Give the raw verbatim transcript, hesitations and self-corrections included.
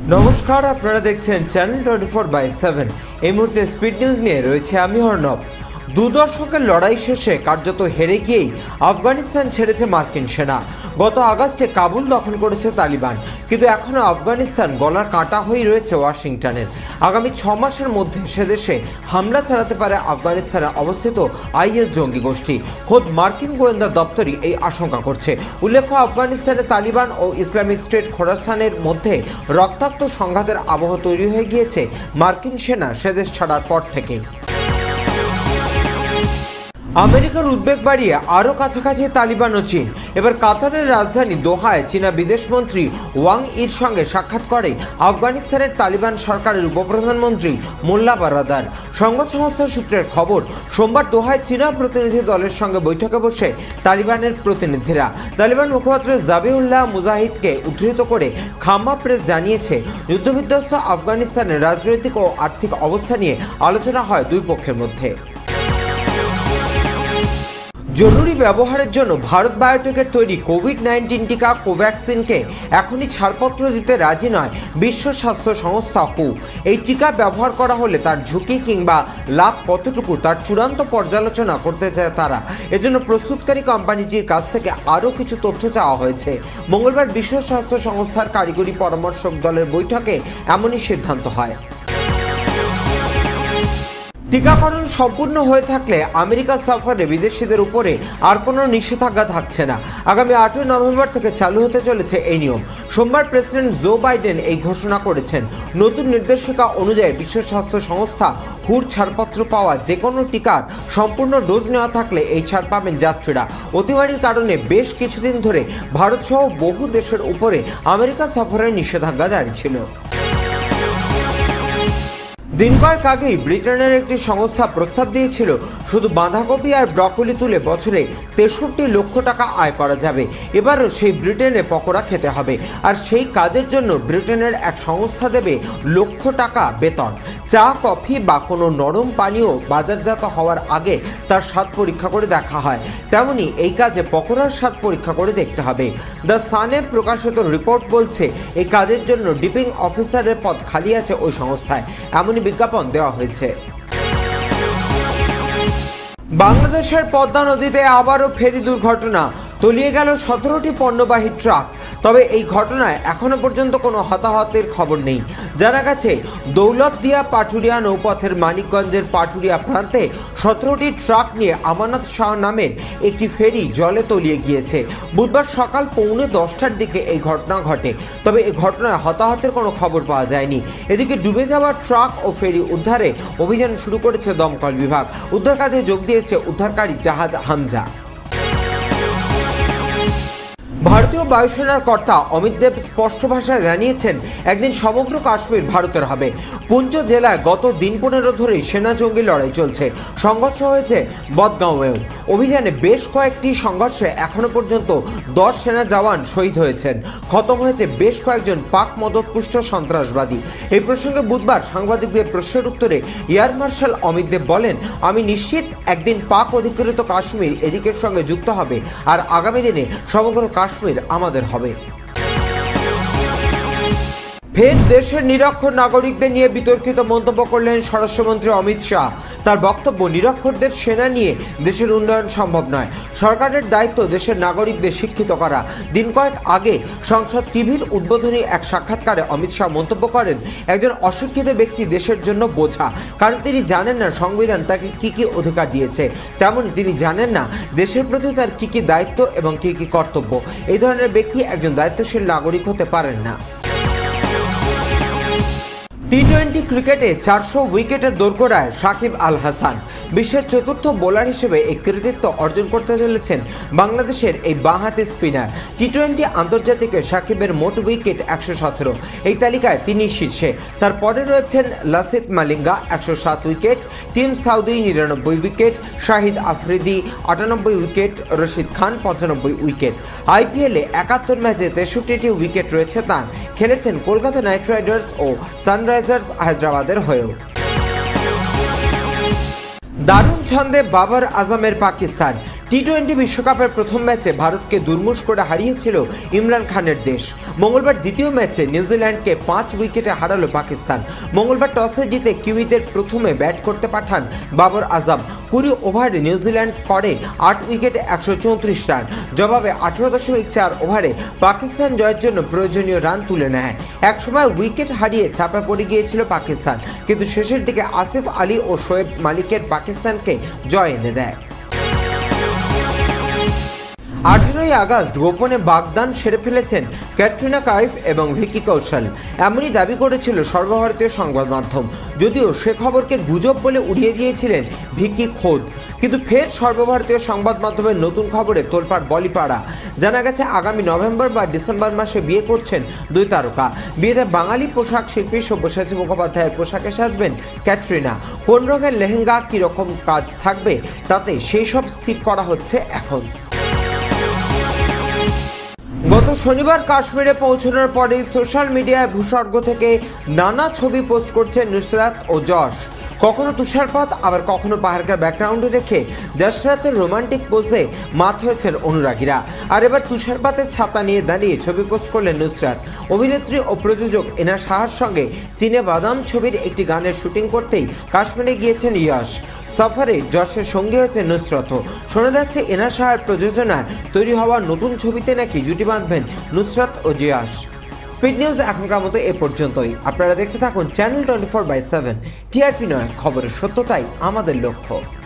নমস্কার, আপনারা দেখছেন channel twenty four by seven. এই মুহূর্তে স্পিড নিউজ নিয়ে রয়েছে আমি অর্ণব। দু দশকের লড়াই শেষে কার্যত হেরে গিয়েই আফগানিস্তান ছেড়েছে মার্কিন সেনা। গত আগস্টে কাবুল দখল করেছে তালিবান, কিন্তু এখনও আফগানিস্তান গলার কাঁটা হয়েই রয়েছে ওয়াশিংটনের। আগামী ছ মাসের মধ্যে সে দেশে হামলা চালাতে পারে আফগানিস্তানে অবস্থিত আইএস জঙ্গি গোষ্ঠী। খোদ মার্কিন গোয়েন্দা দপ্তরই এই আশঙ্কা করছে। উল্লেখ্য, আফগানিস্তানে তালিবান ও ইসলামিক স্টেট খোরাসানের মধ্যে রক্তাক্ত সংঘাতের আবহ তৈরি হয়ে গিয়েছে মার্কিন সেনা সে দেশ ছাড়ার পর থেকে। আমেরিকার উদ্বেগ বাড়িয়ে আরও কাছাকাছি তালিবান ও চীন। এবার কাতারের রাজধানী দোহায় চীনা বিদেশমন্ত্রী ওয়াং ইর সঙ্গে সাক্ষাৎ করে আফগানিস্তানের তালিবান সরকারের উপপ্রধানমন্ত্রী মোল্লা বারাদার। সংবাদ সংস্থা সূত্রের খবর, সোমবার দোহায় চীনা প্রতিনিধি দলের সঙ্গে বৈঠকে বসে তালিবানের প্রতিনিধিরা। তালিবান মুখপাত্র জাবিউল্লাহ মুজাহিদকে উদ্ধৃত করে খাম্মা প্রেস জানিয়েছে, যুদ্ধবিধ্বস্ত আফগানিস্তানের রাজনৈতিক ও আর্থিক অবস্থা নিয়ে আলোচনা হয় দুই পক্ষের মধ্যে। জরুরি ব্যবহারের জন্য ভারত বায়োটেকের তৈরি কোভিড নাইন্টিন টিকা কোভ্যাক্সিনকে এখনই ছাড়পত্র দিতে রাজি নয় বিশ্ব স্বাস্থ্য সংস্থা হু। এই টিকা ব্যবহার করা হলে তার ঝুঁকি কিংবা লাভ কতটুকু তার চূড়ান্ত পর্যালোচনা করতে চায় তারা। এজন্য প্রস্তুতকারী কোম্পানিটির কাছ থেকে আরও কিছু তথ্য চাওয়া হয়েছে। মঙ্গলবার বিশ্ব স্বাস্থ্য সংস্থার কারিগরি পরামর্শক দলের বৈঠকে এমনই সিদ্ধান্ত হয়। টিকাকরণ সম্পূর্ণ হয়ে থাকলে আমেরিকা সফরে বিদেশিদের উপরে আর কোনো নিষেধাজ্ঞা থাকছে না। আগামী আটই নভেম্বর থেকে চালু হতে চলেছে এই নিয়ম। সোমবার প্রেসিডেন্ট জো বাইডেন এই ঘোষণা করেছেন। নতুন নির্দেশিকা অনুযায়ী বিশ্ব স্বাস্থ্য সংস্থা হুর ছাড়পত্র পাওয়া যে কোনো টিকার সম্পূর্ণ ডোজ নেওয়া থাকলে এই ছাড় পাবেন যাত্রীরা। অতিমারির কারণে বেশ কিছুদিন ধরে ভারতসহ বহু দেশের উপরে আমেরিকা সফরের নিষেধাজ্ঞা জারি ছিল। দিন কয়েক আগেই ব্রিটেনের একটি সংস্থা প্রস্তাব দিয়েছিল শুধু বাঁধাকপি আর ব্রকলি তুলে বছরে তেষট্টি লক্ষ টাকা আয় করা যাবে। এবারও সেই ব্রিটেনে পকোড়া খেতে হবে, আর সেই কাজের জন্য ব্রিটেনের এক সংস্থা দেবে লক্ষ টাকা বেতন। চা, কফি বা কোনো নরম পানীয় বাজারজাত হওয়ার আগে তার স্বাদ পরীক্ষা করে দেখা হয়। তেমনি এই কাজে পকোড়ার স্বাদ পরীক্ষা করে দেখতে হবে। দ্য সানে প্রকাশিত রিপোর্ট বলছে, এই কাজের জন্য ডিপিং অফিসারের পদ খালি আছে ওই সংস্থায়, এমনই বিজ্ঞাপন দেওয়া হয়েছে। বাংলাদেশের পদ্মা নদীতে আবারও ফেরি দুর্ঘটনা, তলিয়ে গেল সতেরোটি পণ্যবাহী ট্রাক। তবে এই ঘটনায় এখনো পর্যন্ত কোনো হতাহতের খবর নেই। জানা গেছে, দৌলতদিয়া পাটুরিয়া নৌপথের মানিকগঞ্জের পাটুরিয়া প্রান্তে সতেরোটি ট্রাক নিয়ে আমানত শাহ নামের একটি ফেরি জলে তলিয়ে গিয়েছে। বুধবার সকাল পৌনে দশটার দিকে এই ঘটনা ঘটে। তবে এই ঘটনায় হতাহতের কোনো খবর পাওয়া যায়নি। এদিকে ডুবে যাওয়া ট্রাক ও ফেরি উদ্ধারে অভিযান শুরু করেছে দমকল বিভাগ। উদ্ধার কাজে যোগ দিয়েছে উদ্ধারকারী জাহাজ হামজা। ভারতীয় বায়ুসেনার কর্তা অমিত দেব স্পষ্ট ভাষায় জানিয়েছেন, একদিন সমগ্র কাশ্মীর ভারতের হবে। পুঞ্চ জেলায় গত দিন পনেরো ধরেই সেনা জঙ্গি লড়াই চলছে। সংঘর্ষ হয়েছে বদগাঁওয়েও। অভিযানে বেশ কয়েকটি সংঘর্ষে এখনো পর্যন্ত দশ সেনা জওয়ান শহীদ হয়েছেন। খতম হয়েছে বেশ কয়েকজন পাক মদতপুষ্ট সন্ত্রাসবাদী। এই প্রসঙ্গে বুধবার সাংবাদিকদের প্রশ্নের উত্তরে এয়ার মার্শাল অমিত দেব বলেন, আমি নিশ্চিত একদিন পাক অধিকৃত কাশ্মীর এদিকের সঙ্গে যুক্ত হবে, আর আগামী দিনে সমগ্র কাশ্মীর আমাদের হবে। ফের দেশের নিরক্ষর নাগরিকদের নিয়ে বিতর্কিত মন্তব্য করলেন স্বরাষ্ট্রমন্ত্রী অমিত শাহ। তার বক্তব্য, নিরক্ষরদের সেনা নিয়ে দেশের উন্নয়ন সম্ভব নয়। সরকারের দায়িত্ব দেশের নাগরিকদের শিক্ষিত করা। দিন কয়েক আগে সংসদ টিভির উদ্বোধনী এক সাক্ষাৎকারে অমিত শাহ মন্তব্য করেন, একজন অশিক্ষিত ব্যক্তি দেশের জন্য বোঝা, কারণ তিনি জানেন না সংবিধান তাকে কি কি অধিকার দিয়েছে। তেমন তিনি জানেন না দেশের প্রতি তার কি কি দায়িত্ব এবং কি কি কর্তব্য। এই ধরনের ব্যক্তি একজন দায়িত্বশীল নাগরিক হতে পারেন না। টি টোয়েন্টি ক্রিকেটে চারশো উইকেটের দোরগোড়ায় সাকিব আল হাসান। বিশ্বের চতুর্থ বোলার হিসেবে এই কৃতিত্ব অর্জন করতে চলেছেন বাংলাদেশের এই বাঁহাতি স্পিনার। টি টোয়েন্টি আন্তর্জাতিকে সাকিবের মোট উইকেট একশো সতেরো। এই তালিকায় তিনি শীর্ষে। তারপরে রয়েছেন লাসিথ মালিঙ্গা একশো সাত উইকেট, টিম সাউদি নিরানব্বই উইকেট, শাহিদ আফ্রিদি আটানব্বই উইকেট, রশিদ খান পঁচানব্বই উইকেট। আইপিএলে একাত্তর ম্যাচে তেষট্টিটি উইকেট রয়েছে তার। খেলেছেন কলকাতা নাইট রাইডার্স ও সানরাইজার্স হায়দ্রাবাদের হয়েও। দারুণ ছন্দে বাবর আজমের পাকিস্তান। টি টোয়েন্টি বিশ্বকাপের প্রথম ম্যাচে ভারতকে দুর্মুষ করে হারিয়েছিল ইমরান খানের দেশ। মঙ্গলবার দ্বিতীয় ম্যাচে নিউজিল্যান্ডকে পাঁচ উইকেটে হারালো পাকিস্তান। মঙ্গলবার টসে জিতে কিউইদের প্রথমে ব্যাট করতে পাঠান বাবর আজম। কুড়ি ওভারে নিউজিল্যান্ড করে আট উইকেটে একশো চৌত্রিশ রান। জবাবে আঠারো দশমিক চার ওভারে পাকিস্তান জয়ের জন্য প্রয়োজনীয় রান তুলে নেয়। একসময় উইকেট হারিয়ে চাপা পড়ে গিয়েছিল পাকিস্তান, কিন্তু শেষের দিকে আসিফ আলী ও শোয়েব মালিকের পাকিস্তানকে জয় এনে দেয়। আঠেরোই আগস্ট গোপনে বাগদান সেরে ফেলেছেন ক্যাটরিনা কাইফ এবং ভিকি কৌশল, এমনই দাবি করেছিল সর্বভারতীয় সংবাদ মাধ্যম। যদিও সে খবরকে গুজব বলে উড়িয়ে দিয়েছিলেন ভিকি খোদ, কিন্তু ফের সর্বভারতীয় সংবাদ মাধ্যমের নতুন খবরে তোলপাড় বলিপাড়া। জানা গেছে আগামী নভেম্বর বা ডিসেম্বর মাসে বিয়ে করছেন দুই তারকা। বিয়েতে বাঙালি পোশাক শিল্পী সব্যসাচী মুখোপাধ্যায়ের পোশাকে সাজবেন ক্যাটরিনা। কোন রঙের লেহেঙ্গা, কীরকম কাজ থাকবে, তাতে সেই সব স্থির করা হচ্ছে এখন। গত শনিবার কাশ্মীরে পৌঁছানোর পরেই সোশ্যাল মিডিয়ায় ভূস্বর্গ থেকে নানা ছবি পোস্ট করছেন নুসরাত ও যশ। কখনো তুষারপাত, আবার কখনো পাহাড়কে ব্যাকগ্রাউন্ডে রেখে দশরাতের রোমান্টিক পোজে মাত হয়েছেন অনুরাগীরা। আর এবার তুষারপাতের ছাতা নিয়ে দাঁড়িয়ে ছবি পোস্ট করলেন নুসরাত। অভিনেত্রী ও প্রযোজক এনা সাহার সঙ্গে চীনে বাদাম ছবির একটি গানের শুটিং করতেই কাশ্মীরে গিয়েছেন যশ। সফরে যশের সঙ্গী হয়েছে নুসরতও। শোনা যাচ্ছে এনা সাহার প্রযোজনায় তৈরি হওয়া নতুন ছবিতে নাকি জুটি বাঁধবেন নুসরাত ও যশ। স্পিড নিউজ এখনকার মতো এ পর্যন্তই। আপনারা দেখতে থাকুন channel twenty four by seven. TRP নয়, খবরের সত্যতাই আমাদের লক্ষ্য।